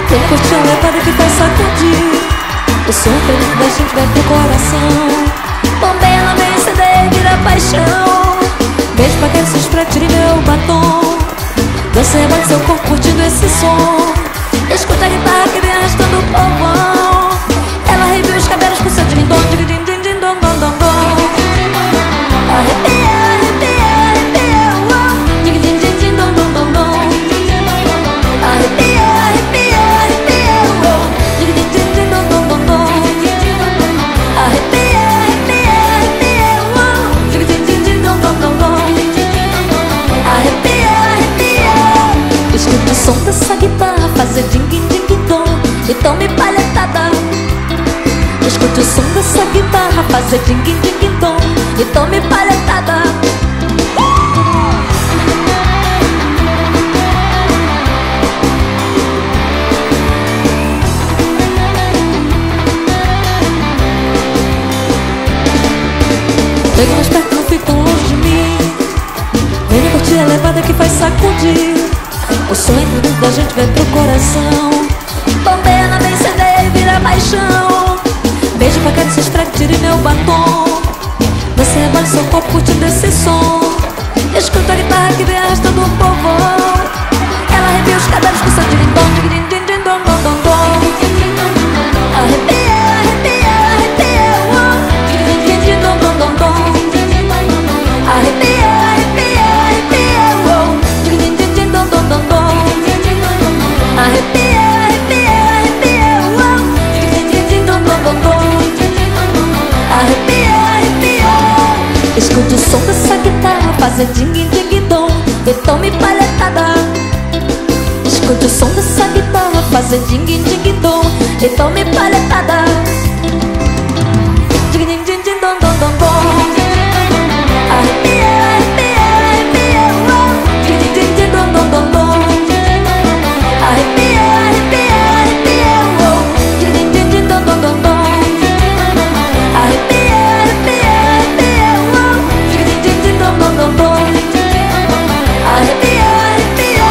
Vem curtir a levada que vai sacudir. O som feliz da gente vai pro coração. Bombeia na minha CD e vira paixão. Beijo pra crianças pra tirar meu batom. Você bate seu corpo curtindo esse som. Escuta a guitarra que vem arrastando o povão. Ela arrepia os cabelos com seu din-din-dom, din-din-din-din-dom-dom-dom. Arrepia, arrepia, arrepia, uau. Din-din-din-din-dom-dom-dom-dom. Arrepia, arrepia, arrepia, uau. Din-din-din-din-dom-dom-dom-dom. Arrepia, arrepia, arrepia, uau. Din-din-din-din-dom-dom-dom-dom. Arrepia, arrepia. Escuta o som dessa guitarra fazer din-din-din-dom e tome palhetada. Escute o som dessa guitarra fazer din-din-din-dom e tome palhetada. Chega mais perto, não fica tão longe de mim. Venha curtir a levada que faz sacudir. O sonho da gente vai pro coração. Bombeia na minha CD e vira paixão. Beijo pra cara, se esfregue, tire meu batom. Você rebole seu corpo curtindo esse som. Escuta a guitarra que vem arrastando o povão. Ela arrepia os cabelos com seu din-din-dom, din-din-din-dom-dom-dom. Arrepia, arrepia, arrepia, uau. Din-din-din-dom-dom-dom-dom. Arrepia, arrepia, arrepia, uau. Din-din-din-dom-dom-dom-dom. Arrepia, arrepia, arrepia, uau. Din-din-din-dom-dom-dom. Arrepia, arrepia. Escute o som dessa guitarra fazer ding-ding-dom e tome palhetada. Escute o som dessa guitarra fazer ding-ding-dom e tome palhetada. Ding-ding-ding-dom-dom-dom-dom. Arrepia, arrepia, arrepia, uau. Ding-ding-ding-dom-dom-dom-dom. Arrepia, arrepia, arrepia, uau. Ding-ding-ding-dom-dom-dom-dom. Arrepia, arrepia, arrepia, uau. Ding-ding-ding-dom-dom-dom-dom. Arrepia, arrepia.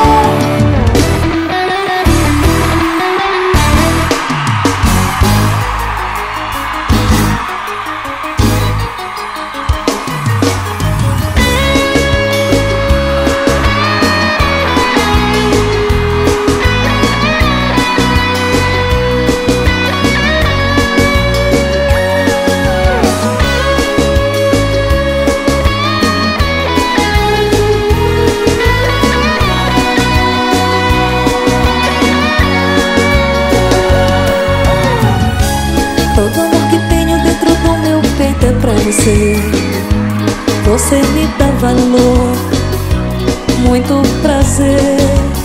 Todo amor que tenho dentro do meu peito é pra você. Você me dá valor, muito prazer.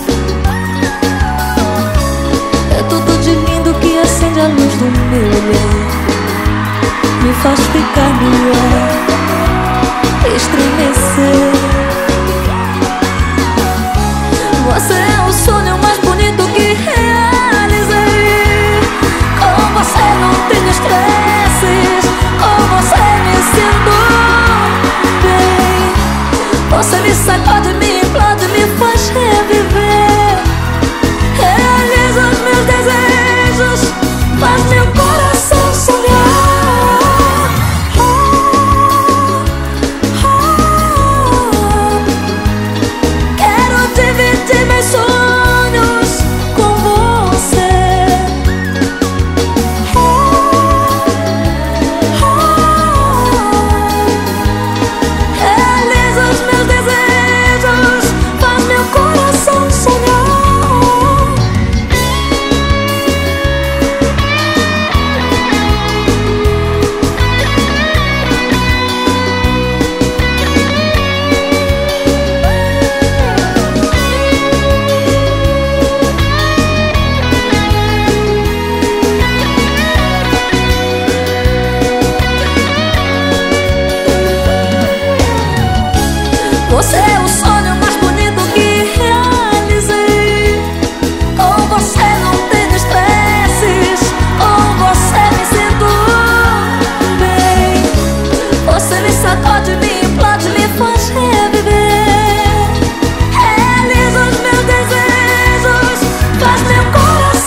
É tudo de lindo que acende a luz do meu olhar. Me faz ficar no ar, estremecer. Você é o sonho mais bonito que realizei. Com você não tenho estresses, com você me sinto bem. Você me sacode, me implode, me faz reviver. Realiza os meus desejos, faz meu coração sonhar. Quero dividir meus sonhos com você. Realiza os meus desejos, faz meu coração sonhar. Você é o sonho mais bonito que realizei. Com você não tenho estresses, com você me sinto bem. Você me sacode, me implode, me faz reviver. Realiza os meus desejos, faz meu coração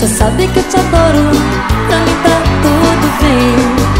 Cê sabe que eu te adoro, pra mim tá tudo bem.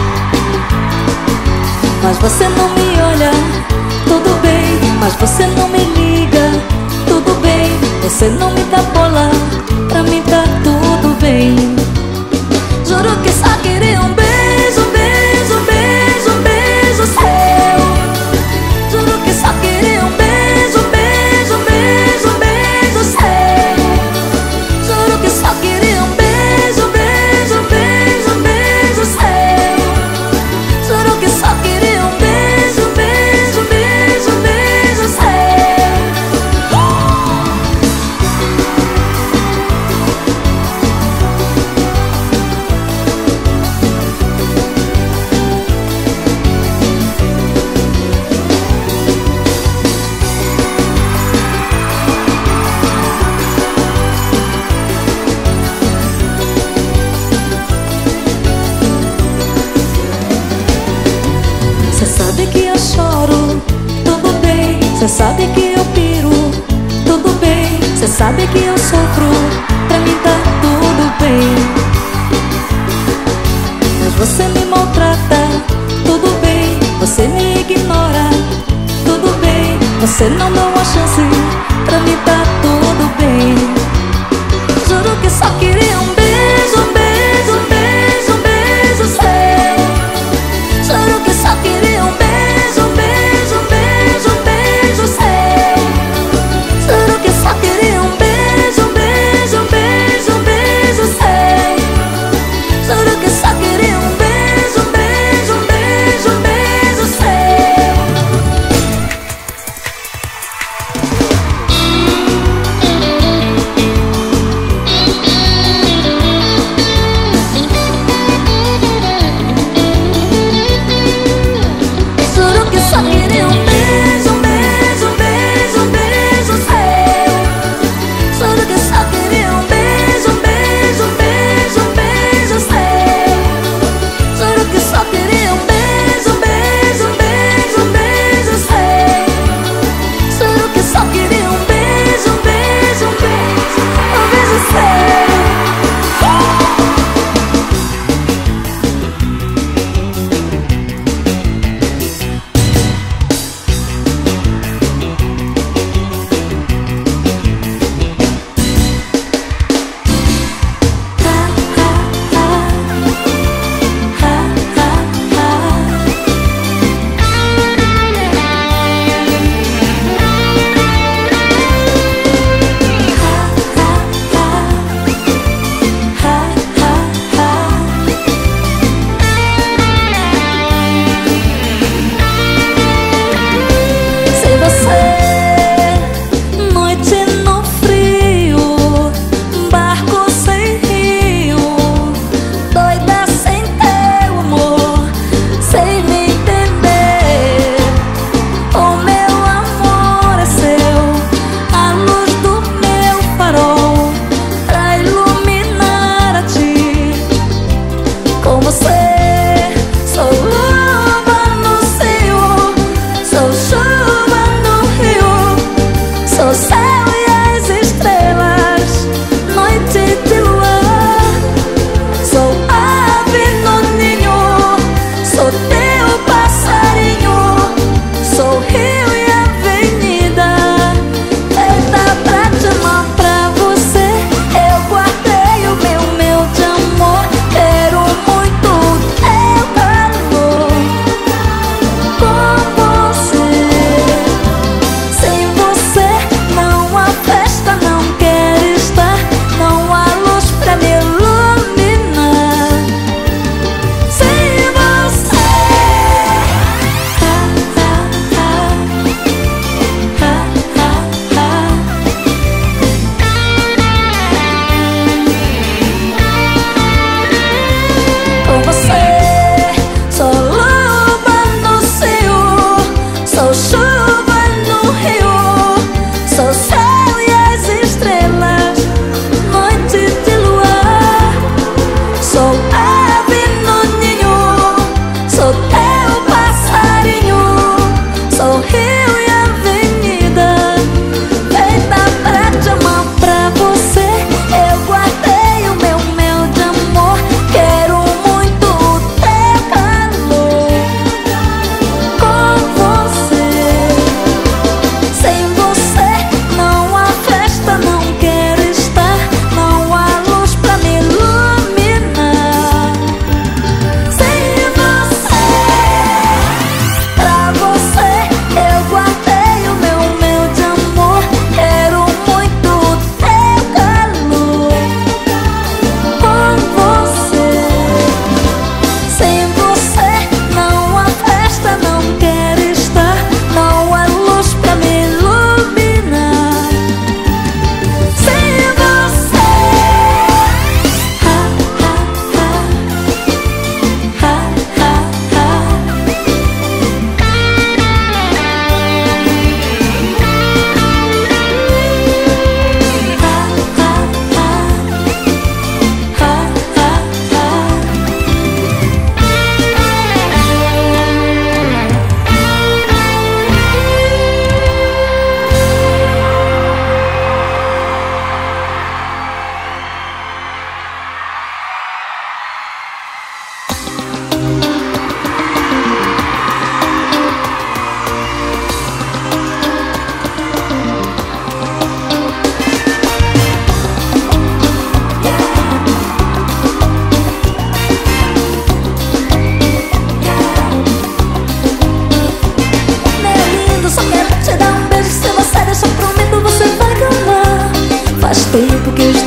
Mas você não me olha, tudo bem. Mas você não me liga, tudo bem. Você não me dá bola, pra mim tá tudo bem. Juro que só queria um beijo, beijo, beijo, beijo seu. Juro que só queria um beijo, beijo, beijo, beijo seu. Juro que só queria um beijo, beijo, beijo, beijo seu. Juro que só queria um beijo, beijo, beijo, beijo seu. Cê sabe que eu choro, tudo bem. Cê sabe que eu piro, tudo bem. Cê sabe que eu sofro, pra mim tá tudo bem. Mas você me maltrata, tudo bem. Você me ignora, tudo bem. Você não dá uma chance, pra mim tá tudo bem. Juro que só queria um beijo, beijo, beijo, beijo seu. Juro que só queria um beijo, beijo, beijo, beijo seu. Juro que só queria um beijo, beijo, beijo, beijo seu. Juro que só queria um beijo, beijo, beijo, beijo seu.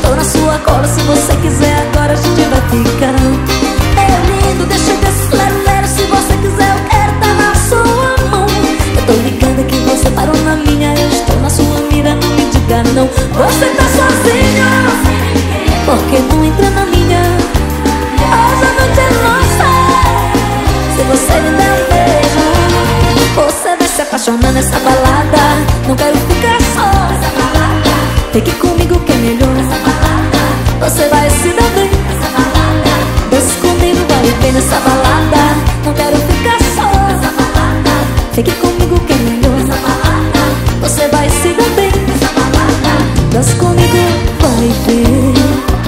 estou na sua cola. Se você quiser agora a gente vai ficar. Meu lindo, deixa desse lero-lero. Se você quiser eu quero estar na sua mão. Eu tô ligada que você parou na minha. Eu estou na sua mira, não me diga não. Você tá sozinho, porque não entra na minha. Hoje a noite é nossa. Se você me der um beijo, você vai se apaixonar nessa balada. Não quero ficar só. Fique comigo que é melhor. Você vai se dar bem. Dança comigo, vai ver nessa balada. Não quero ficar só. Fique comigo que é melhor. Você vai se dar bem. Dança comigo, vai ver.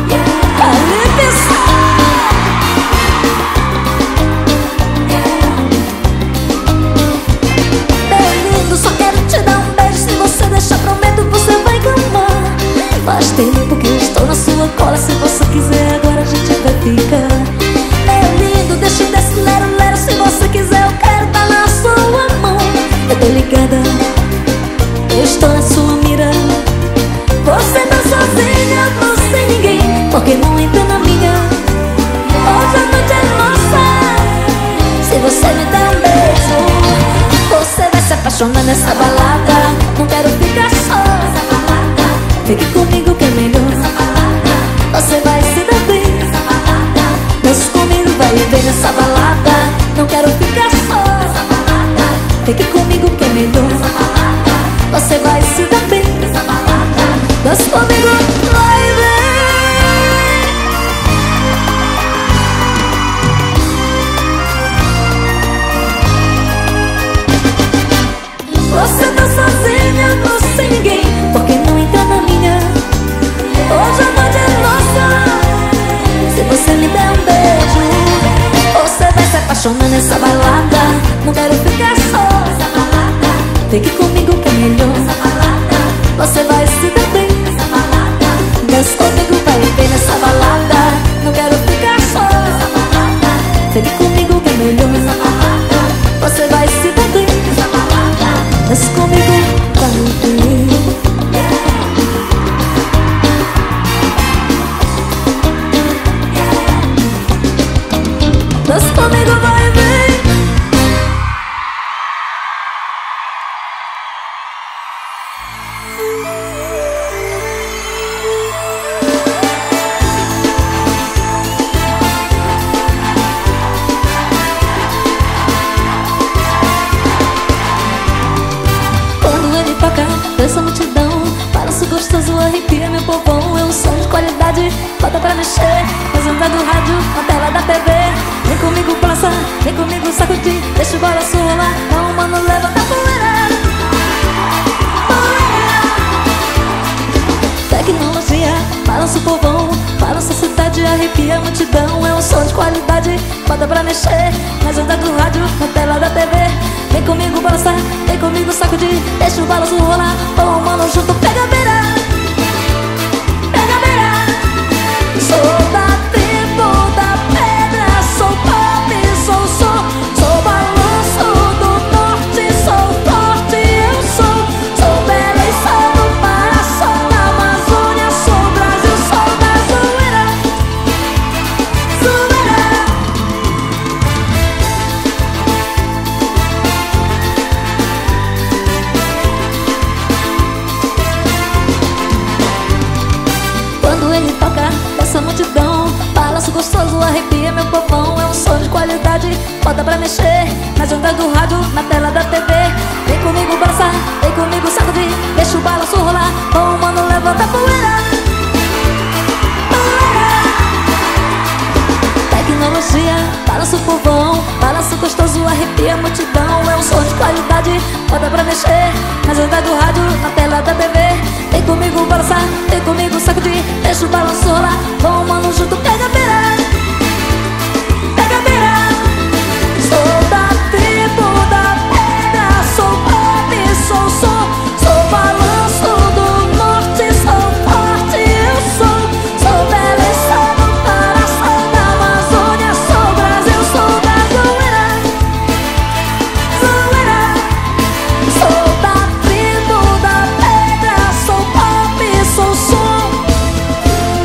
Faz tempo que eu estou na sua cola. Se você quiser agora a gente vai ficar. Meu lindo, deixa desse lero-lero. Se você quiser eu quero estar na sua mão. Eu tô ligada, eu estou na sua mira. Você tá sozinha, não sem ninguém, porque não entra na minha. Hoje a noite é nossa. Se você me der um beijo, você vai se apaixonar nessa balada. Não quero ficar só. Fique comigo que é melhor. Você vai se dar bem. Dança comigo, vai ver nessa balada. Não quero ficar só. Fique comigo que é melhor. Você vai se dar bem. Dança comigo, vai ver. Você tá sozinha, não sem ninguém, porque não entra na minha. Hoje a noite é nossa. Se você me der um beijo, você vai se apaixonar nessa balada. Não quero ficar só. Fique comigo que é melhor. Você vai se dar bem. Dança comigo, vai ver nessa balada. Não quero ficar só. Fique comigo que é melhor. Você vai se dar bem. Dança comigo, vai ver. Dança comigo, vai ver. Quando ele toca, dança a multidão. Balanço gostoso, arrepia meu povão. É um som de qualidade, bota pra mexer. Nas ondas do rádio, na tela da TV. Vem comigo balançar, vem comigo sacudir. Deixa o balanço rolar, não mano, levanta a poeira. Tecnologia, balança o povão. Balança a cidade, arrepia a multidão. É um som de qualidade, bota pra mexer. Nas ondas do rádio, na tela da TV. Vem comigo balançar, vem comigo sacudir. Deixa o balanço rolar, vamos mano junto, pega a beira. Pega a beira. Sou da tribo da pedra, sou pop, sou som. Sou balanço do norte, sou forte, eu sou. Sou bela e sou do Pará, sou da Amazônia, sou Brasil, sou da zoeira. Zoeira. Quando ele toca, essa multidão. Balanço gostoso, arrepia meu povão. É um som de qualidade, bota pra mexer. Nas ondas do rádio, na tela da TV. Vem comigo balançar, vem comigo sacudir. Deixa o balanço rolar, bom mano, levanta a poeira. Poeira. Tecnologia, balança o povão. Balanço gostoso, arrepia a multidão. É um som de qualidade, bota pra mexer. Nas ondas do rádio, na tela da TV. Vem comigo balançar, vem comigo sacudir. Deixa o balanço rolar, vamos mano junto, pega a beira. Pega a beira. Sou da tribo da pedra, sou pop, sou som. Sou balanço do norte, sou forte, eu sou. Sou bela e sou do Pará, sou da Amazônia, sou Brasil, sou da zoeira. Zoeira. Sou da tribo da pedra, sou pop, sou som.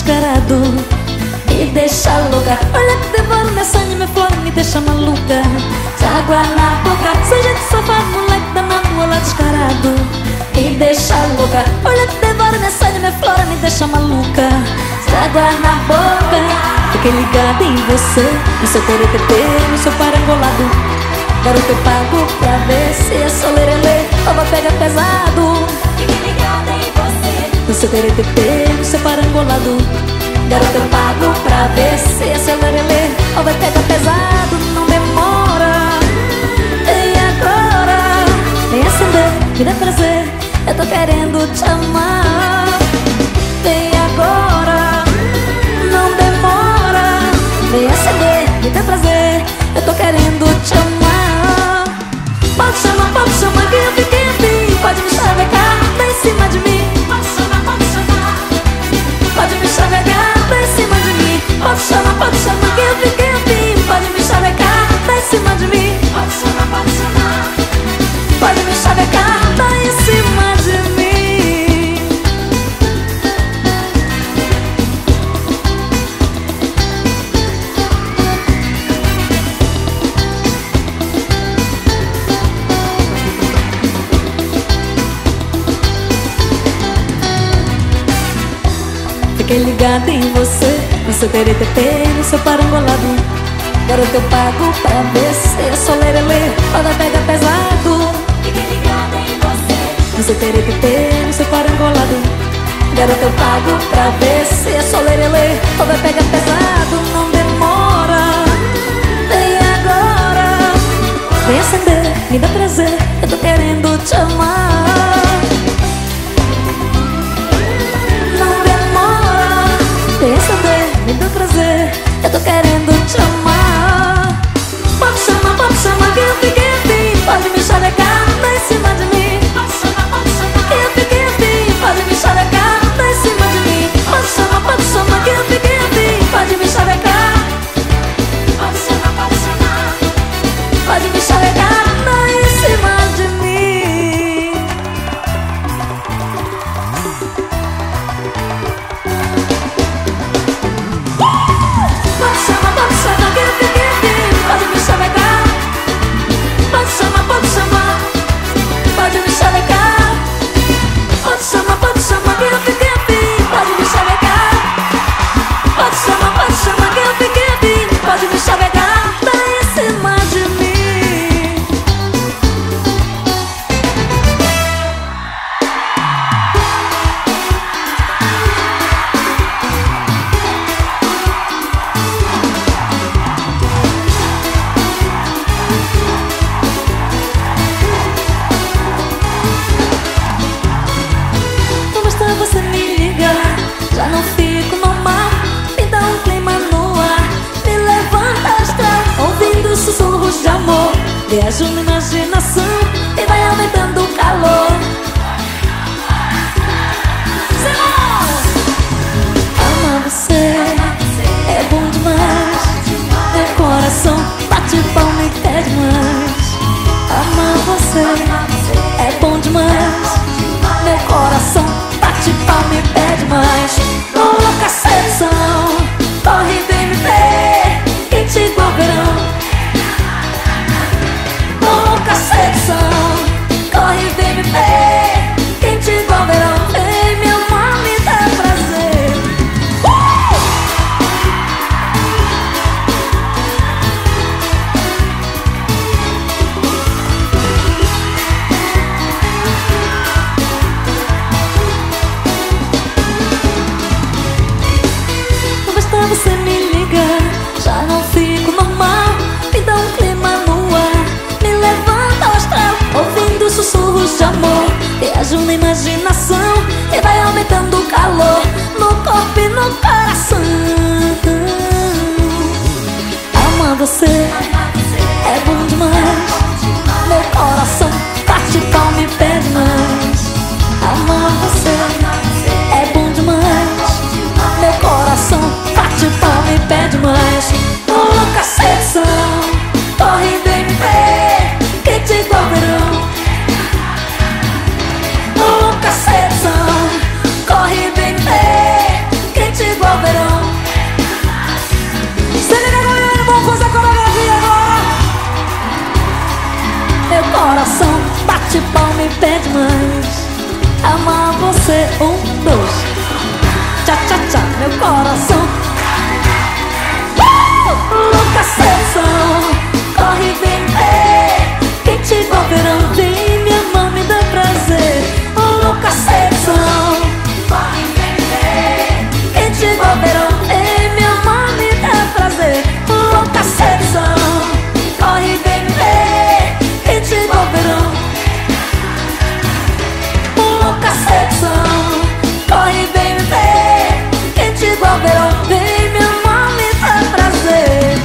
descarado, me deixa louca. Olha que devora minha sangue, minha flor, me deixa maluca. Água na boca, seu jeito safado, moleque danado, olha descarado, me deixa louca. Olha que devora minha sangue, minha flor, me deixa maluca. Água na boca, fiquei ligada em você, no seu teretetê, no seu parangolado. Garoto, eu pago pra ver se é solerelê ou vai pegar pesado. Fiquei ligada em você, no seu teretetê, no seu parangolado. Garoto, eu pago pra ver se é solerelê ou vai pegar pesado. Não demora, e agora? Vem acender, me dá prazer, eu tô querendo te amar. Vem agora, não demora. Vem acender, me dá prazer, eu tô querendo te amar. Pode chamar que eu fiquei afim. Pode me chavecar, tá em cima de mim. pode chamar, pode chamar. Pode me chavecar, tá em cima de mim. Pode chamar que eu fiquei afim. Pode me chavecar, tá em cima de mim. Pode chamar, pode chamar. Pode me chavecar, tá em cima de mim. Fiquei ligada em você, no seu teretetê, no seu parangolado. Garoto, eu pago pra ver se é solerelê ou vai pegar pesado. Fiquei ligada em você, No seu teretetê, no seu parangolado. Garoto, eu pago pra ver se é solerelê ou vai pegar pesado. Não demora, vem agora. Vem acender, me dá prazer, eu tô querendo te amar. Não demora, vem acender, me dá prazer, eu tô querendo te amar. Pode chamar que eu fiquei afim. Pode me chavecar, tá em cima de mim. pode chamar, Que eu fiquei afim, pode me chavecar, tá em cima de mim. Pode chamar que eu fiquei afim. Pode me chavecar, pode chamar, pode chamar. pode me chavecar, tá em cima de mim. Pode chamar que eu fiquei afim. Pode me chavecar, pode chamar, pode me chavecar. Pode chamar que eu fiquei afim. Pode me chavecar. Pode chamar que eu fiquei afim. Pode me chavecar, tá em cima de mim. Não basta você me ligar, já não fico normal. Me dá um clima no ar, me levanta astral, ouvindo sussurros de amor. Viajo na imaginação e vai aumentando o calor. Simão! Amar você é bom demais. Meu coração bate palma e quer demais. Amar você é bom demais. Meu coração bate palma e pede mais. Louca sedução, corre vem me ver, quente igual verão. você, 1, 2. Tchá, tchá, tchá, meu coração. Louca sedução, corre, vem ver. Quente igual verão, vem me amar, me dá prazer. Louca sedução, Corre, vem ver. quente igual verão, vem me amar, me dá prazer. Louca sedução, corre, vem ver. Quente igual verão. Louca sedução, corre, vem ver. Quente igual verão, vem me amar, me dá prazer.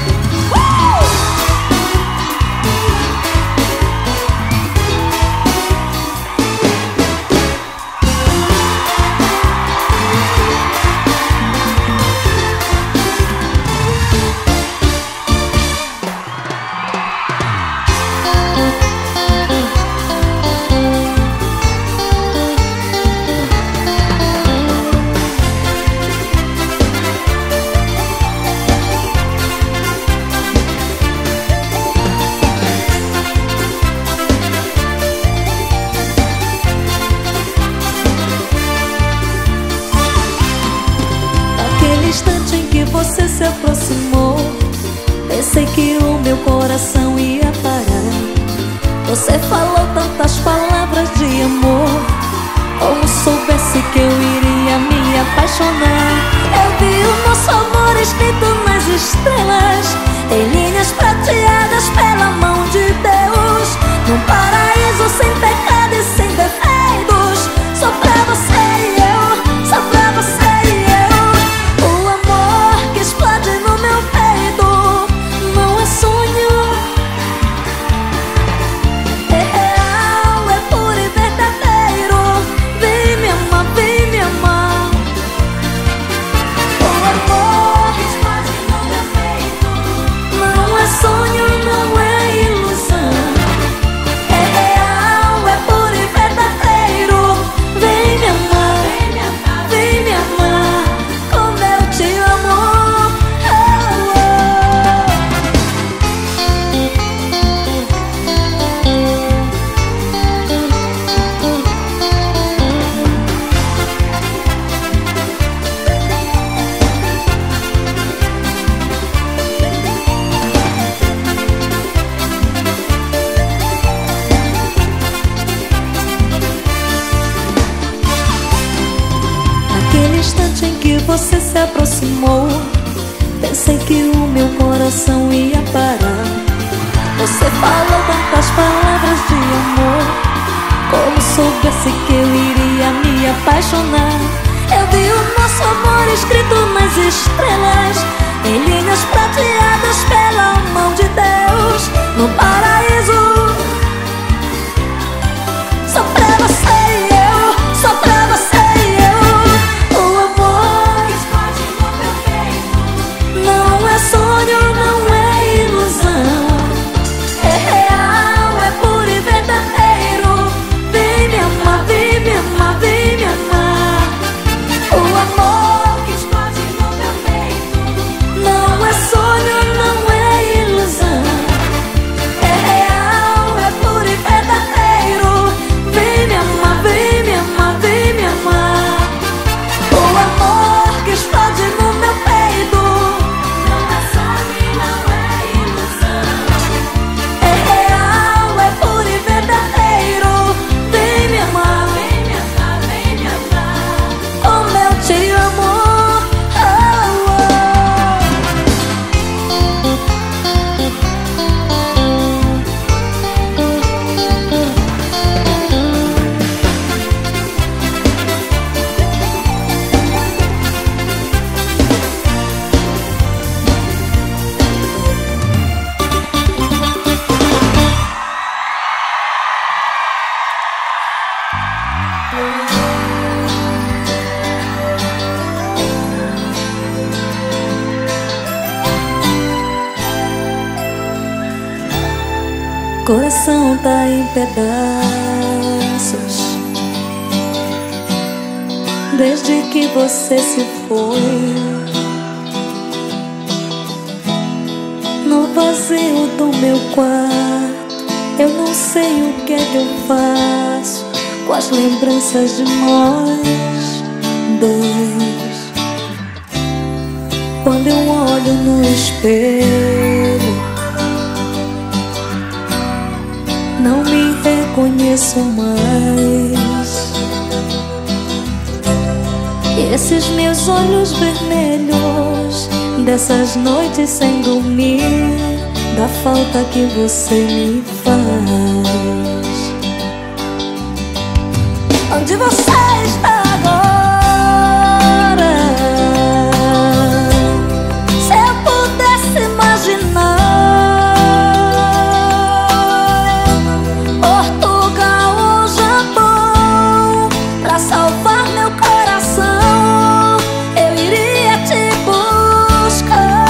Naquele instante em que você se aproximou, pensei que o meu coração ia parar. Você falou tantas palavras de amor, como soubesse que eu iria me apaixonar. Eu vi o nosso amor escrito nas estrelas, em linhas prateadas pela mão de Deus, num paraíso sem pecado e sem defeitos. Só pra você e eu, só pra você e eu. O amor que explode no meu peito não é sonho, é real, é puro e verdadeiro. Vem me amar, vem me amar. O amor Que explode no meu peito. não é sonho, não é ilusão, é real, é puro e verdadeiro. Vem me amar, Vem me amar. vem me amar, como eu te amo. Naquele instante em que você se aproximou, pensei que o meu coração ia parar. Você falou tantas palavras de amor, como soubesse que eu iria me apaixonar. Eu vi o nosso amor escrito nas estrelas, em linhas prateadas pela mão de Deus, no paraíso. Só pra você e eu, só pra você e eu. O amor Que explode no meu peito. não é sonho, não é ilusão, é real, é puro e verdadeiro. Vem me amar, vem me amar, vem me amar. O amor Que explode no meu peito. não é sonho, não é ilusão, é real, é puro e verdadeiro. Vem me amar, vem me amar, vem me amar. O amor que explode no meu peito Não é sonho, não é ilusão. é real, é puro e verdadeiro. Vem me amar, Vem me amar, vem me amar. como eu te amo. Coração tá em pedaços desde que você se foi. No vazio do meu quarto, eu não sei o que é que eu faço com as lembranças de nós dois. Quando eu olho no espelho, não me reconheço mais. E esses meus olhos vermelhos, dessas noites sem dormir, da falta que você me faz. Onde você está agora? Se eu pudesse imaginar Portugal ou Japão, pra salvar meu coração, eu iria te buscar.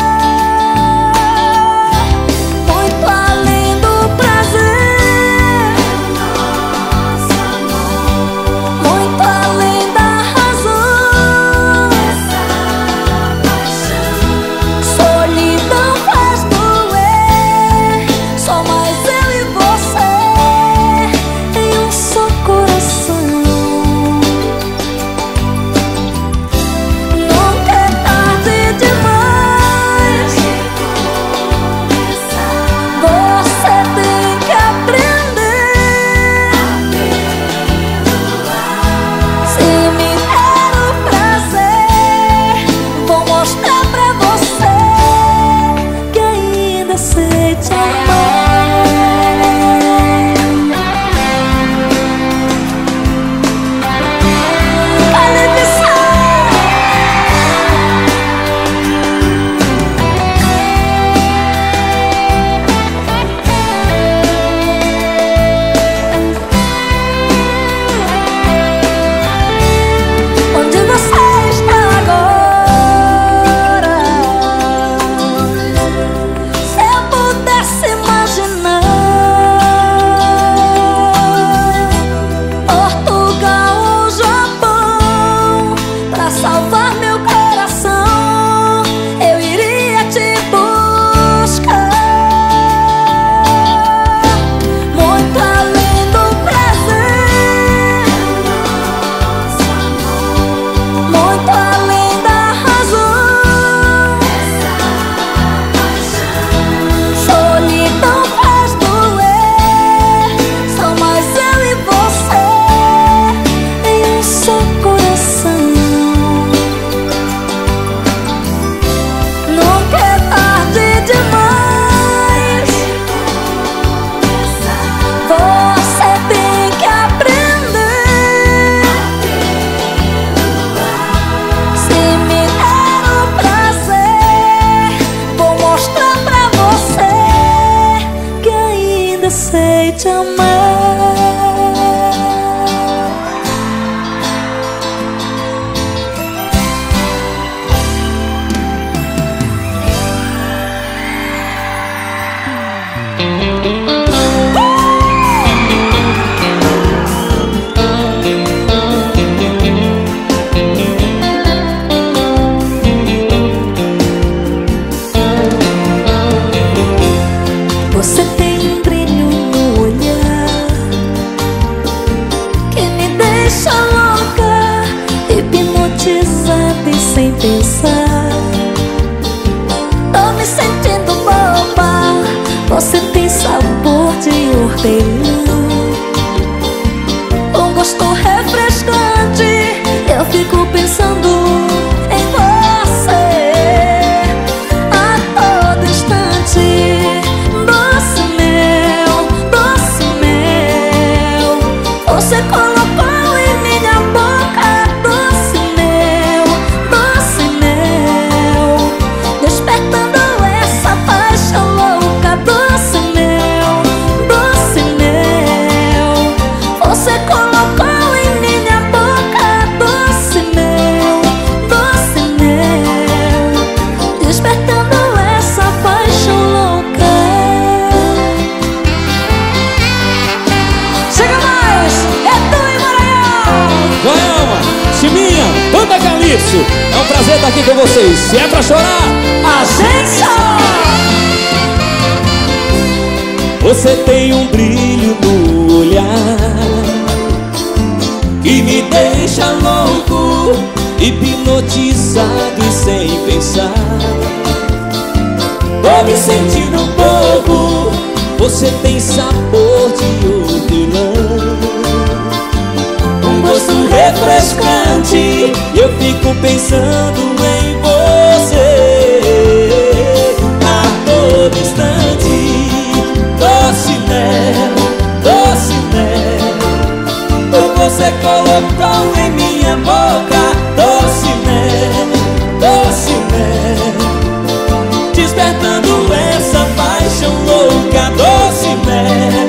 Muito além do prazer, muito além da razão, solidão faz doer. Só mais eu e você em um só coração. Nunca é tarde demais. Você tem que aprender. Se me der o prazer, vou mostrar pra você que ainda sei te amar. Onde você está agora? Se eu pudesse imaginar Portugal ou Japão, pra salvar meu coração, eu iria te buscar. Muito além do prazer, muito além da razão, solidão faz doer. Só mais eu e você em um só coração. Nunca é tarde demais. Você tem que aprender. Se me der o prazer, vou mostrar pra você que ainda sei te amar. Você tem um brilho no olhar que me deixa louca, hipnotizada e sem pensar. Tô me sentindo boba. Você tem sabor de hortelã, um gosto refrescante. Eu fico pensando em você a todo instante. Doce mel, você colocou em minha boca. Doce mel, despertando essa paixão louca. Doce mel, você colocou em minha boca. Doce mel, despertando essa paixão louca. Chega mais, é tu e Maranhão. Joelma, Chiminha, Banda Calypso, é um prazer estar aqui com vocês. Se é pra chorar, A gente chora. você tem um brilho no olhar hipnotizado e sem pensar. Tô me sentindo bobo, você tem sabor de hortelã, um gosto refrescante, eu fico pensando em você. A todo instante, doce mel, você colocou em minha boca. Doce mel, despertando essa paixão louca. Doce mel,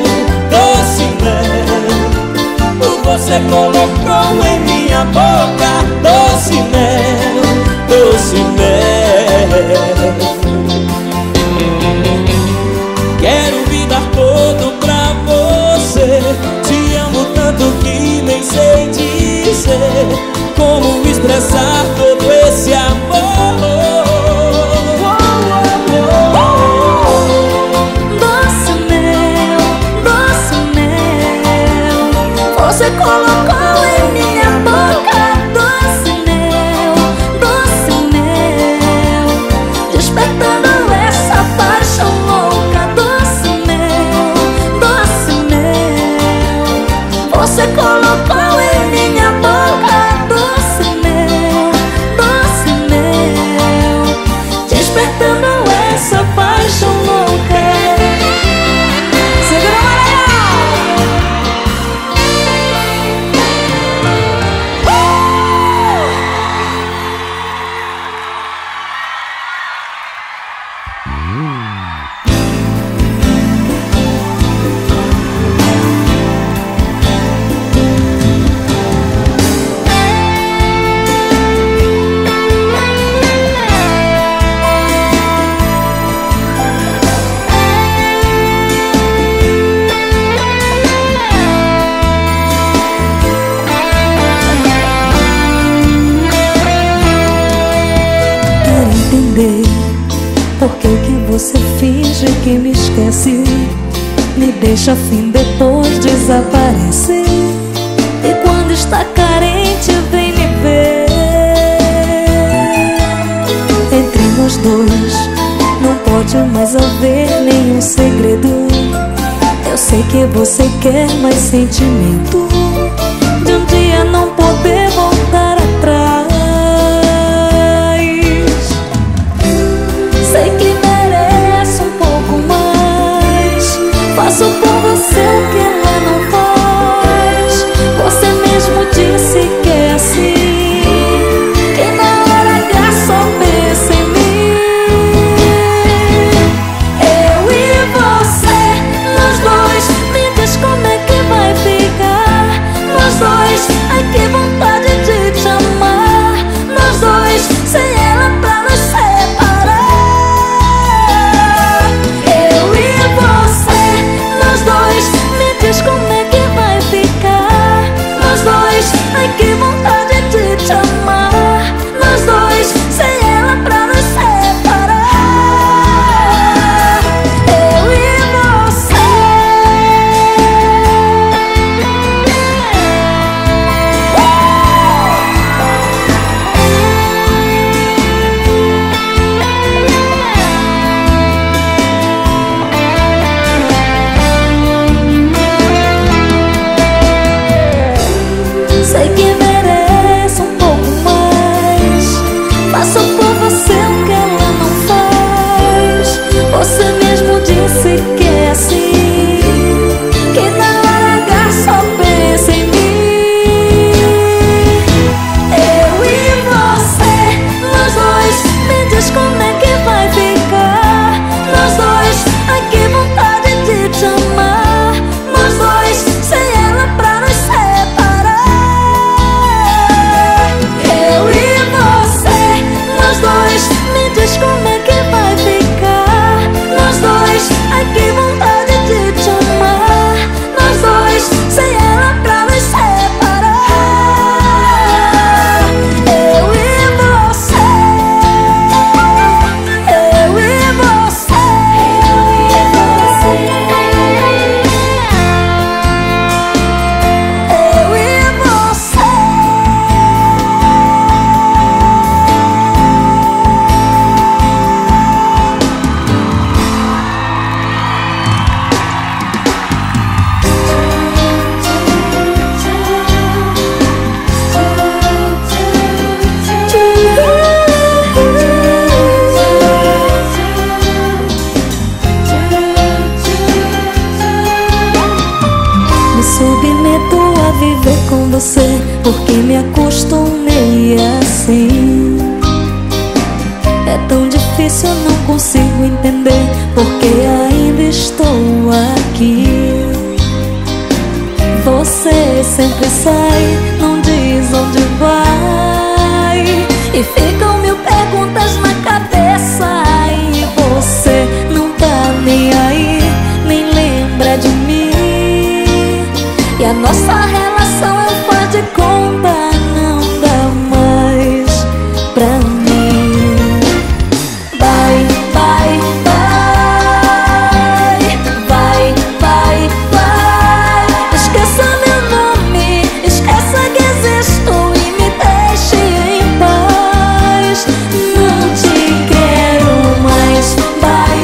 você colocou em minha boca. Doce mel. Quero me dar todo pra você, te amo tanto que nem sei dizer como expressar todo esse amor. Doce mel, você colocou em minha boca. Doce mel, despertando essa paixão louca. Doce mel, você colocou em minha boca. Doce mel, despertando essa paixão louca. Segura por que você finge que me esquece, me deixa assim depois desaparece, e quando está carente vem me ver. Entre nós dois não pode mais haver nenhum segredo. Eu sei que você quer mais sentimento, de um dia não poder voltar atrás. Sei que merece um pouco mais, faço por você o que ela não faz. Você mesmo disse que é assim, que na hora H só pensa em mim. Eu e você, nós dois, me diz como é que vai ficar. Nós dois, ai que vontade de te amar. Nós dois, sem ela pra nos separar. Como é que vai ficar? Nós dois, ai que vontade de te amar. Nós dois, sem ela pra nos separar. Eu e você. Sei que merece um pouco mais, faço por você o que ela não faz. Você mesmo disse que é assim, que na hora H só pensa em mim. Eu e você, nós dois, me diz como é que vai ficar. Nós dois, ai que vontade de te amar. Nós dois, sem ela pra nos separar. submeto a viver com você, porque me acostumei assim. É tão difícil, eu não consigo entender porque ainda estou aqui. Você sempre sai, não diz onde vai, e ficam mil perguntas na cabeça. E você não tá nem aí, nem lembra de mim. E a nossa relação é faz de conta, não dá mais pra mim. Vai, vai, vai, vai, vai, vai. Esqueça meu nome, esqueça que existo e me deixe em paz. Não te quero mais. Vai,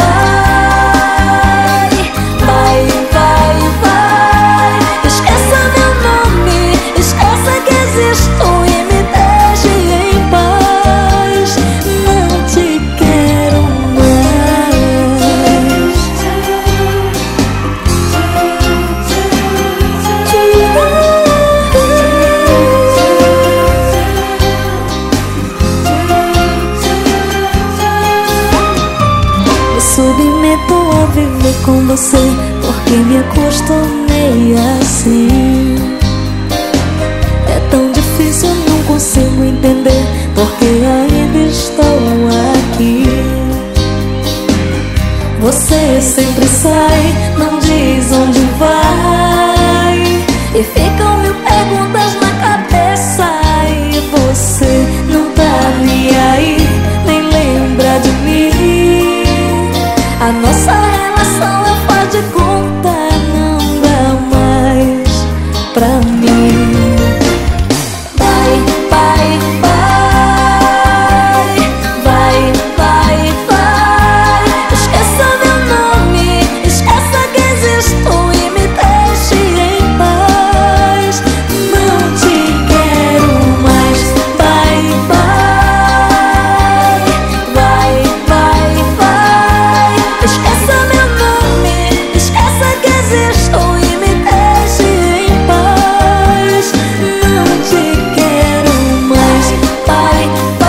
vai, vai, vai, vai. Esqueça meu nome, esqueça que existo e me deixe em paz. Não te quero mais. Me submeto a viver com você, porque me acostumei assim. É tão difícil, eu não consigo entender porque ainda estou aqui. Você sempre sai, não diz onde vai, e ficam mil perguntas na cabeça. E você não tá nem aí, nem lembra de mim. A nossa relação é faz de conta, não dá mais pra mim. Vai, vai, vai, vai, vai, vai. Esqueça meu nome, esqueça que existo e me deixe em paz. Não te quero mais. Vai, vai, vai, vai, vai. Esqueça meu nome, esqueça que existo e me deixe em paz. Não te quero mais. Vai,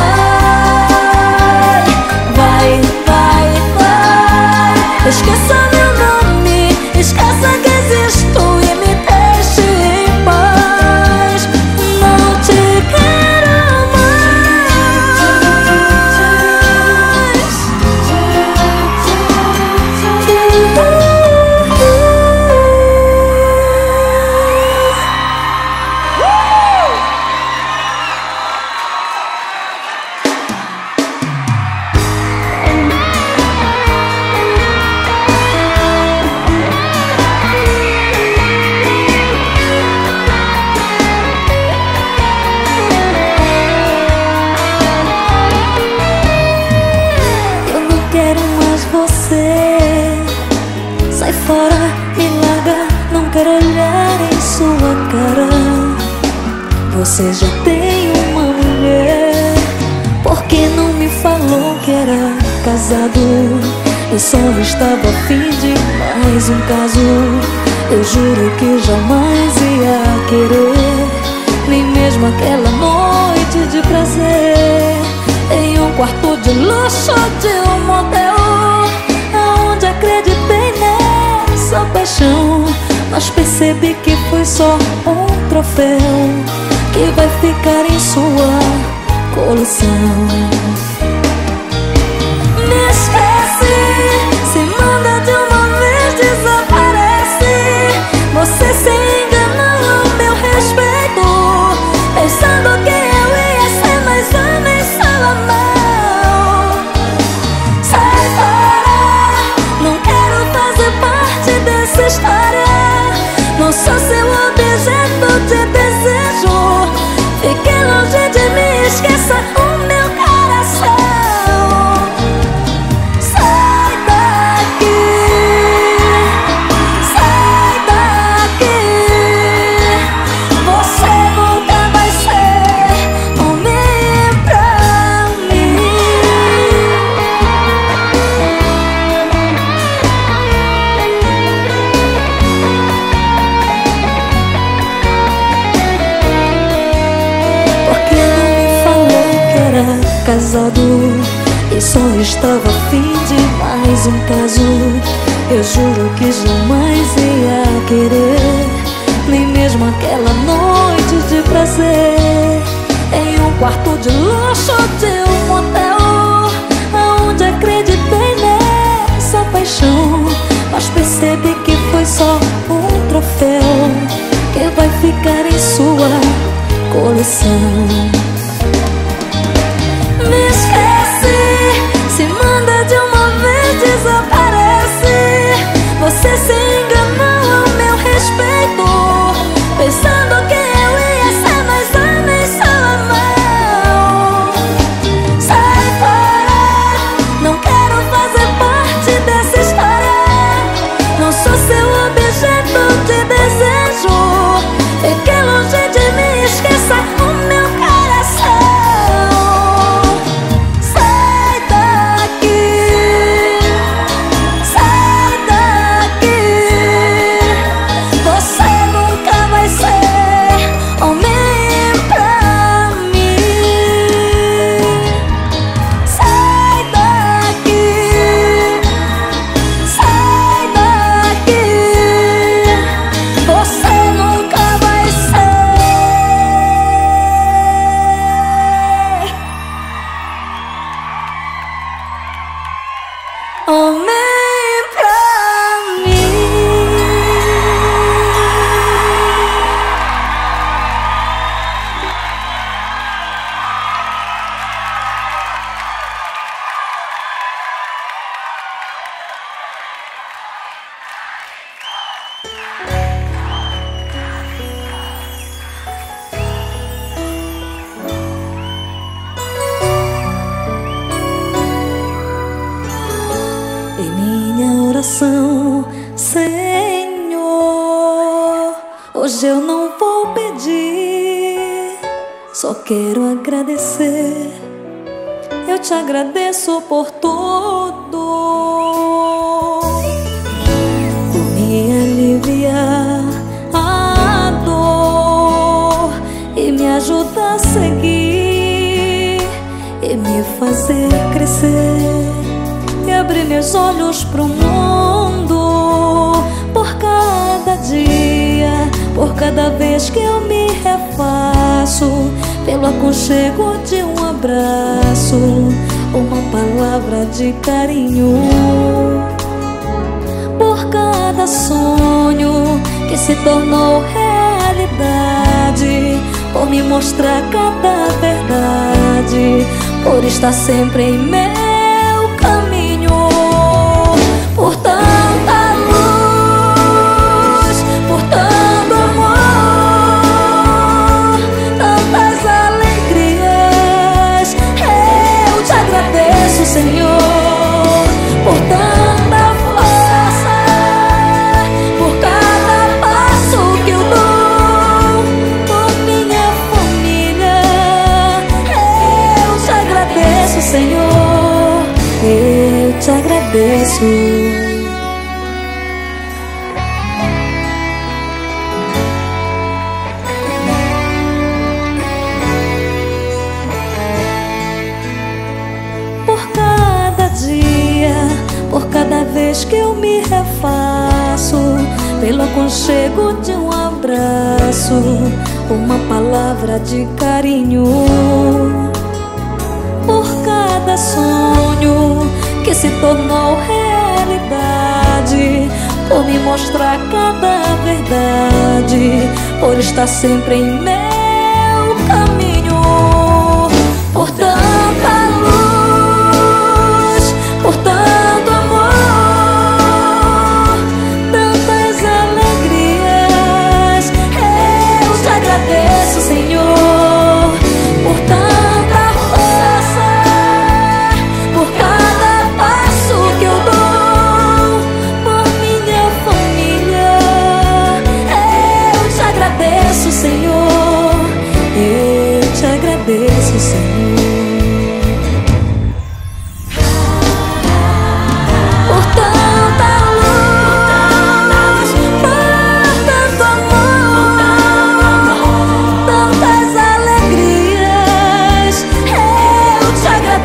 vai, vai, vai, vai. Esqueça meu nome, esqueça que existo e me deixe em paz. Não te quero Eu não quero mais você. Sai fora, me larga, não quero olhar em sua cara. Você já tem uma mulher, por que não me falou que era casado? Eu só estava a fim de mais um caso. Eu juro que jamais ia querer, nem mesmo aquela noite de prazer em um quarto de luxo de um motel, aonde acreditei nessa paixão, mas percebi que foi só um troféu que vai ficar em sua coleção. Me esquece, se manda de uma vez, desaparece. Você se enganou ao meu respeito, pensando que eu ia ser mais uma em sua mão. Sai fora, não quero fazer parte dessa história. Não sou seu objeto de desejo. Fique longe de mim, esqueça o meu caráter. casado e só estava a fim de mais um caso. Eu juro que jamais ia querer, nem mesmo aquela noite de prazer em um quarto de luxo de um motel, aonde acreditei nessa paixão, mas percebi que foi só um troféu que vai ficar em sua coleção. Me esquece, se manda de uma vez, desaparece. Você se enganou ao meu respeito, pensando que eu ia ser mais homem em sua mão. Sai fora, não quero fazer parte dessa história. Não sou seu objeto de desejo. Fique longe de mim, esqueça o meu coração. Sai daqui, sai daqui. Você nunca vai ser homem pra mim. Sai daqui, sai daqui. Você nunca vai ser homem pra mim. Em minha oração, Senhor, hoje eu não vou pedir, só quero agradecer. Eu te agradeço por tudo, por me aliviar a dor e me ajudar a seguir e me fazer crescer e abrir meus olhos pro mundo. Por cada dia, por cada vez que eu me refaço, pelo aconchego de um abraço, uma palavra de carinho. Por cada sonho que se tornou realidade, por me mostrar cada verdade, por estar sempre em meu caminho. Por tanta luz, por tanto amor, tantas alegrias, eu te agradeço, Senhor. Por tanta força, por cada passo que eu dou, por minha família, eu te agradeço, Senhor. Eu te agradeço. Por cada dia, por cada vez que eu me refaço, pelo aconchego de um abraço, uma palavra de carinho. Por cada sonho que se tornou realidade, por me mostrar cada verdade, por estar sempre em meu caminho. Por tanta luz, por tanto amor, tantas alegrias, eu te agradeço, Senhor. Por tanta força, por cada passo que eu dou, por minha família, eu te agradeço, Senhor. Eu te agradeço, Senhor. Por tanta luz, por tanto amor, tantas alegrias, eu te agradeço.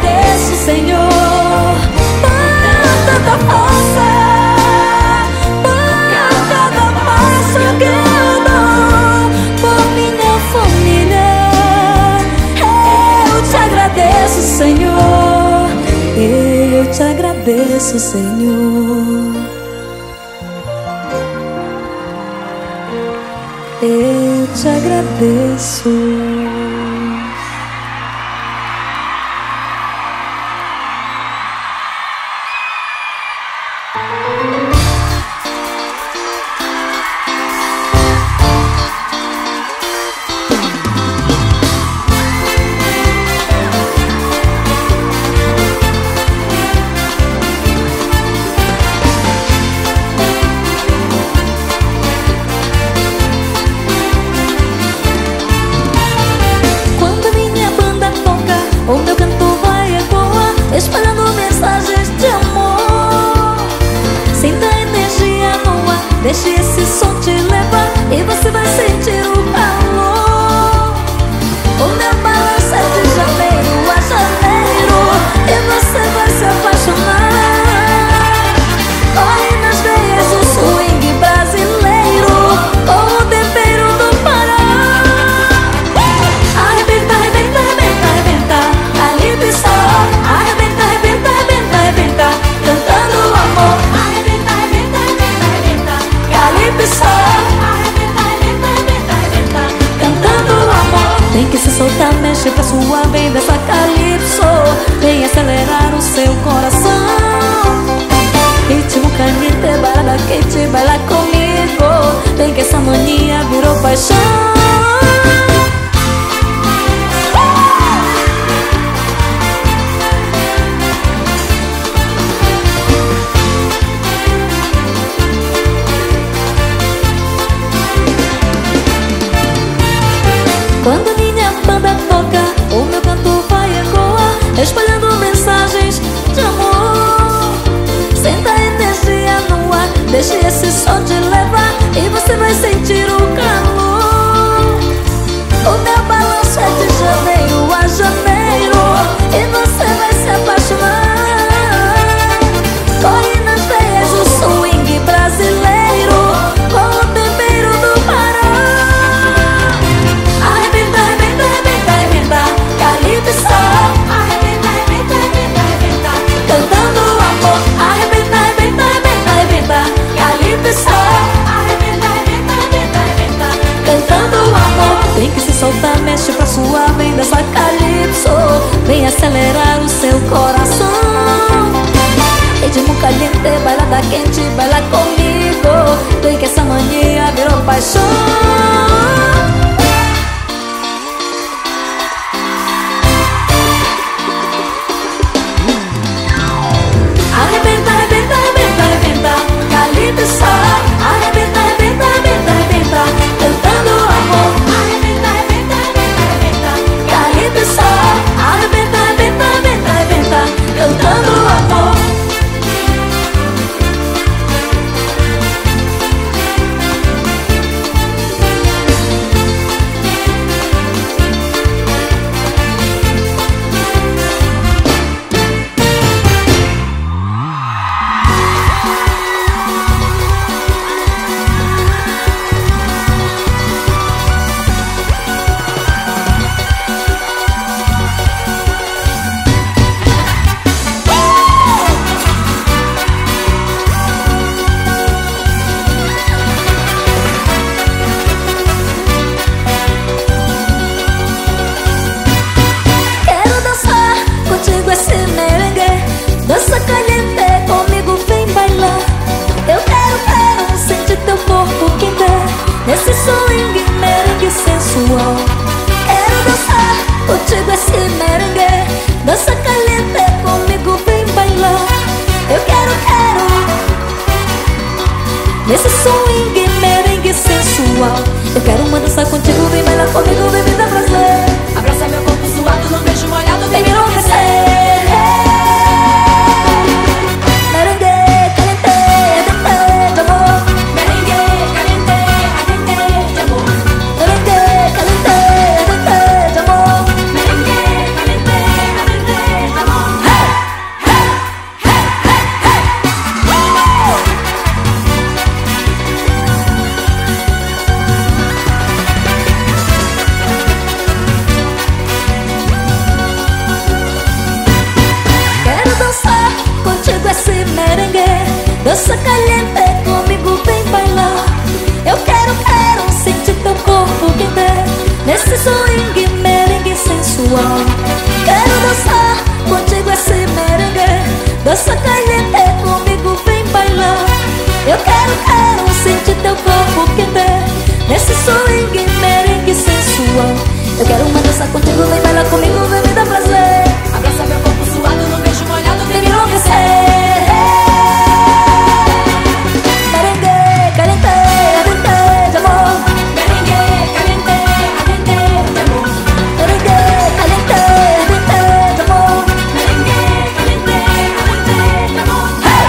Senhor. Eu te agradeço, Senhor. Eu te agradeço. O meu canto vai ecoar, espalhando mensagens de amor. Sinta a energia no ar, deixe esse som te levar, e você vai sentir o calor. O meu balanço é de janeiro a janeiro, e você vai se apaixonar. Corre nas veias o swing brasileiro, com o tempero do Pará. Arrebenta, arrebenta, arrebenta, arrebenta, Calypso. Arrebenta, arrebenta, arrebenta, arrebenta, cantando o amor. Arrebenta, arrebenta, arrebenta, arrebenta, Calypso. Arrebenta, arrebenta, arrebenta, arrebenta, cantando o amor. Tem que se soltar, mexe pra sua vem dessa Calypso. Vem acelerar o seu coração. Ritmo caliente, balada quente, baila comigo. Tem que essa mania virou paixão. Quando minha banda toca, o meu canto vai ecoar, espalhando mensagens de amor. Senta a energia no ar, deixe esse som te levar, e você vai sentir o calor. O meu balanço é de janeiro a janeiro, e você vai se apaixonar. Corre nas veias o swing brasileiro, com o tempero do Pará. Arrebenta, arrebenta, arrebenta, arrebenta, Calypso. Arrebenta, arrebenta, arrebenta, arrebenta, cantando o amor. Arrebenta, arrebenta, arrebenta, arrebenta, Calypso. Arrebenta, arrebenta, arrebenta, arrebenta, cantando o amor. Tem que se soltar, mexe pra sua vem dessa Calypso. Vem acelerar o seu coração. Ritmo caliente, bailada quente, baila comigo. Tem que essa mania virou paixão. Arrebenta, arrebenta, arrebenta, arrebenta, Calypso. Arrebenta, arrebenta, arrebenta, arrebenta, cantando o amor. Arrebenta, arrebenta, arrebenta, arrebenta, Calypso. Arrebenta, arrebenta, arrebenta, arrebenta, cantando o amor. Quero dançar contigo esse merengue, dança caliente, comigo vem bailar. Eu quero sentir teu corpo quente, nesse swing merengue sensual. Quero dançar contigo esse merengue, dança caliente, comigo vem bailar. Eu quero nesse swing merengue sensual. Eu quero uma dança contigo, vem bailar comigo, vem me dar prazer. Abraça meu corpo suado num beijo molhado, Vem me enlouquecer. Merengue caliente, ardente de amor. merengue, caliente, ardente de amor. Merengue caliente, ardente de amor. Merengue, caliente, ardente de amor. nesse swing, merengue sensual. Quero dançar contigo esse merengue, dança caliente, comigo vem bailar. Eu quero sentir teu corpo quente, nesse swing, merengue sensual. Eu quero uma dança contigo, vem bailar comigo, vem me dar prazer. Abraça meu corpo suado no beijo molhado, Vem vem me me enlouquecer. Merengue, caliente, ardente de amor. Merengue, caliente, ardente de amor. Merengue, caliente, ardente de amor. Merengue, caliente, ardente de amor.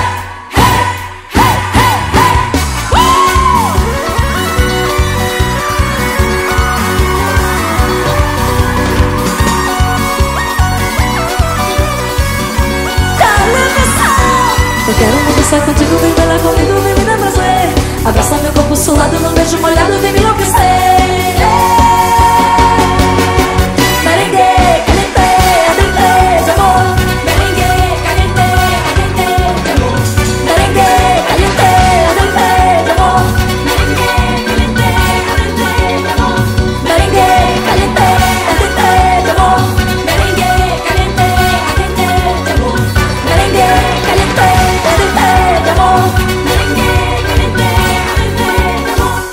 Eu quero uma dança contigo, vem bailar comigo, vem me dar prazer. Abraça meu corpo suado num beijo molhado, vem me enlouquecer. Merengue, caliente, ardente de amor. Merengue, caliente, ardente de amor. Merengue, caliente, ardente de amor. Merengue, caliente, ardente de amor. Merengue, caliente, ardente de amor. Merengue, caliente, ardente de amor. Merengue, caliente, ardente de amor. Merengue, caliente, ardente de amor.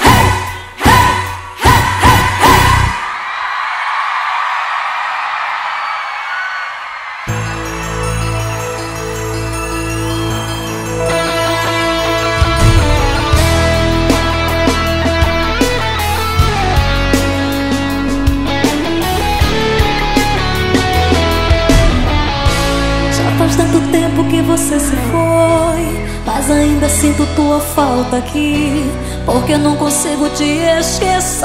Já faz tanto tempo que você se foi, mas ainda sinto tua falta aqui, porque eu não consigo te esquecer.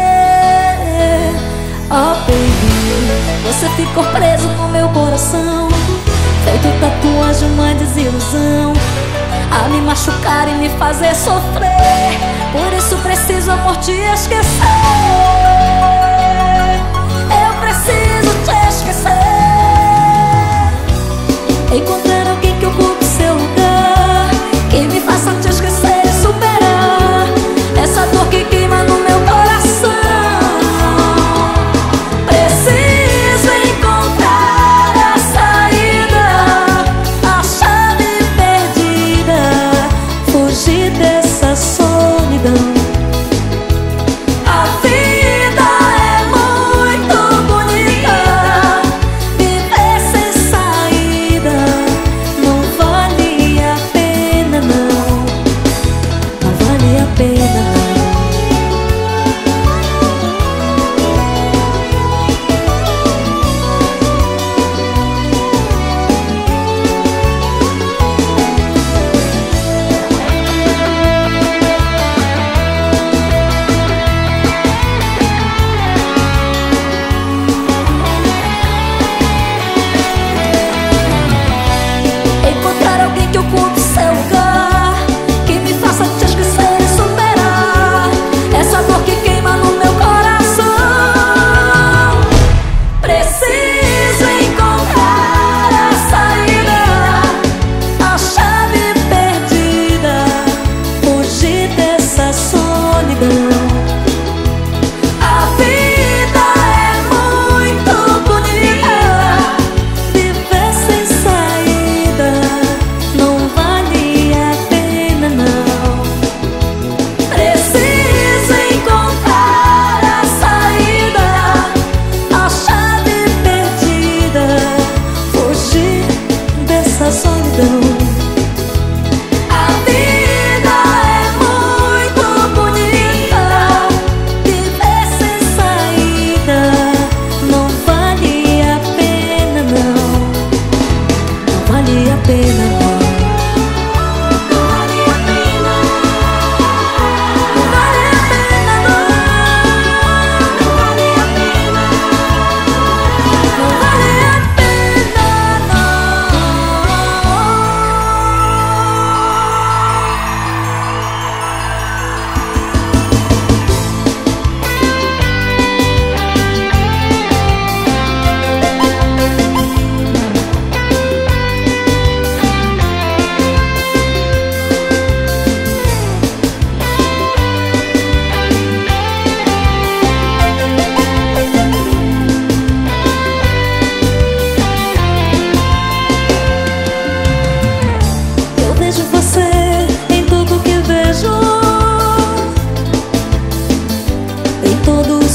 Oh baby, você ficou preso no meu coração, feito tatuagem, uma desilusão, a me machucar e me fazer sofrer. Por isso preciso, amor, te esquecer. Eu preciso te esquecer. Encontrar alguém que ocupe seu lugar, que me faça te esquecer e superar essa dor que queima no meu coração. Preciso encontrar a saída, a chave perdida, fugir dessa solidão. A vida é muito bonita, viver sem saída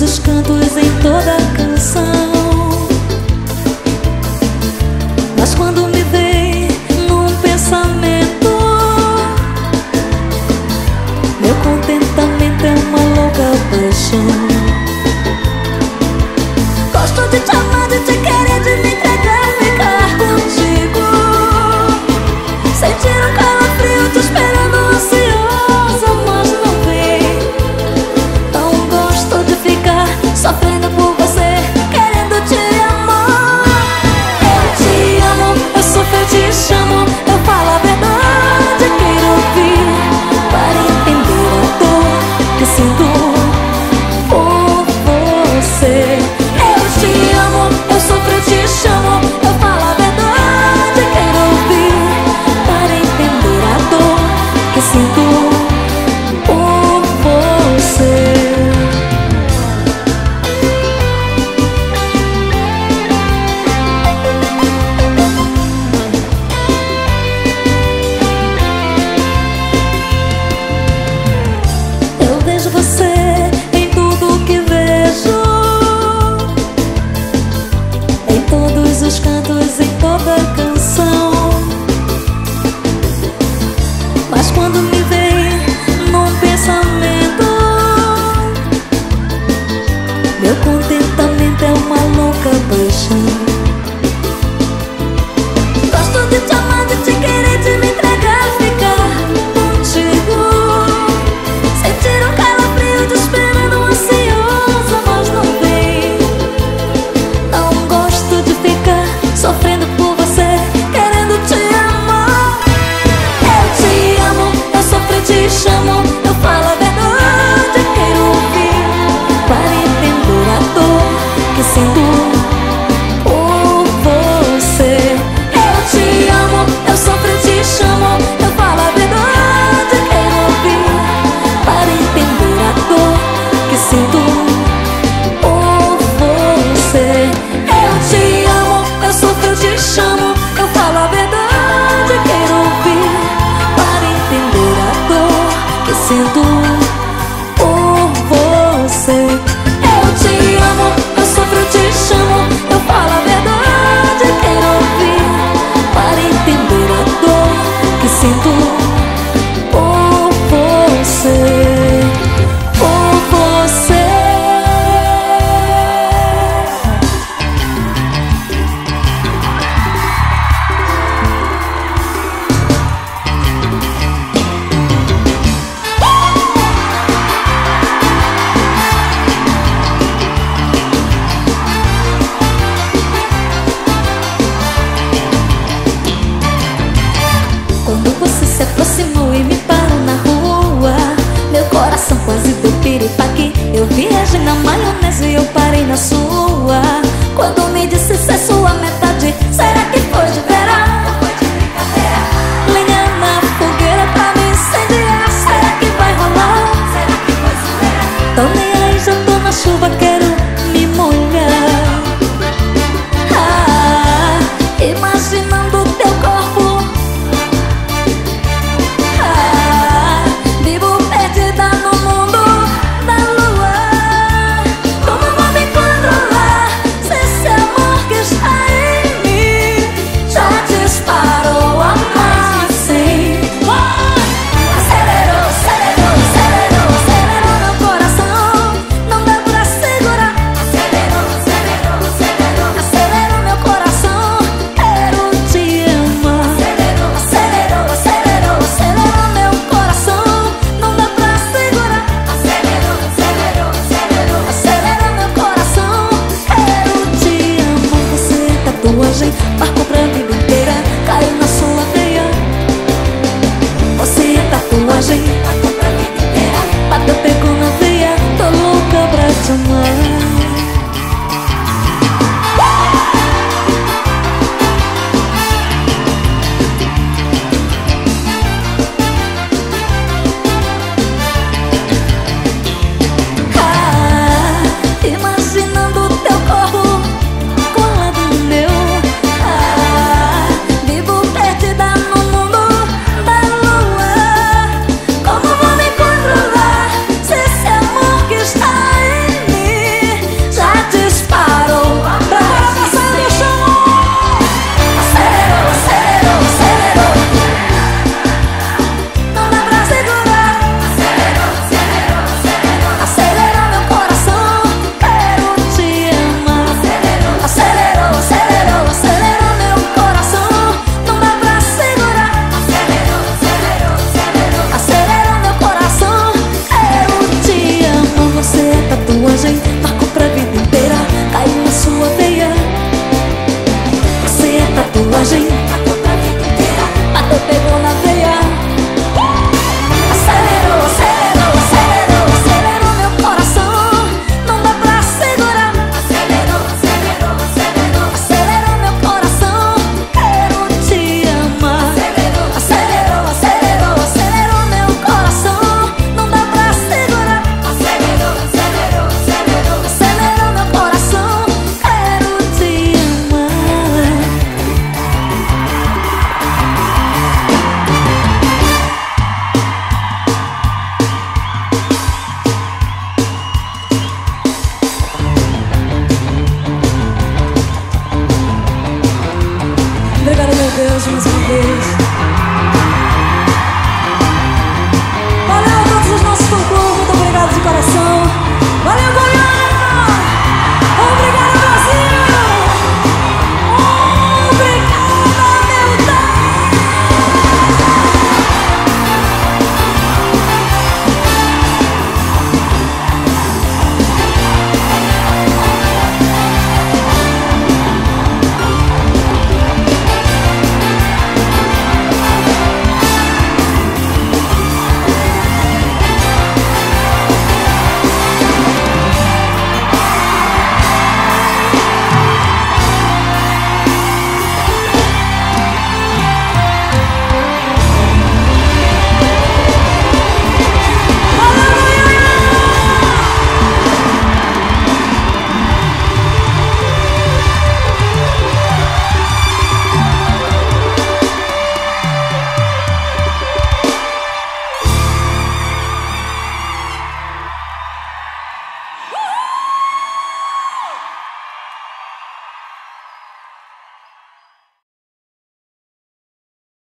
os cantos em toda a canção. Mas quando me vem num pensamento, meu contentamento é uma louca paixão. Gosto de te amar, de te querer, de me entregar, ficar contigo, sentir um calafrio te esperando ansiosa, mas não vem. Não gosto de ficar sofrendo por você, querendo te amar. Eu te amo, eu sofro, eu te chamo, eu falo a verdade, quero ouvir para entender a dor que sinto por você. Eu te amo, eu sofro, eu te chamo, eu falo a verdade, quero ouvir para entender a dor que sinto por você. Eu vejo você em tudo que vejo, em todos os cantos, em toda a canção. Mas quando me vem num pensamento, meu contentamento é uma louca paixão. Gosto de te amar, de te querer, de me entregar, ficar contigo, sentir um calafrio te esperando ansiosa, mas não vem. Não gosto de ficar sofrendo por você, querendo te amar. Eu te amo, eu sofro, eu te chamo, eu falo a verdade, quero ouvir para entender a dor que sinto por você. Eu te amo, eu sofro, eu te chamo, eu falo a verdade, quero ouvir para entender a dor que sinto por você. Eu te amo, eu sofro, eu te chamo, eu falo a verdade, quero ouvir para entender a dor que sinto por você. Eu te amo, eu sofro, eu te chamo, eu falo a verdade, quero ouvir para entender a dor que sinto por você, por você. Quando você se aproximou e me parou na rua, meu coração quase deu piripaque. Eu viajei na maionese e eu parei na sua. Quando me disse ser sua metade, será que foi de verão? Lenha na fogueira pra me incendiar, será que vai rolar? Tô nem aí, já tô na chuva, quero me molhar. Imaginando teu corpo, vivo perdida no mundo da lua. Como vou me controlar se esse amor que Deus mais uma vez.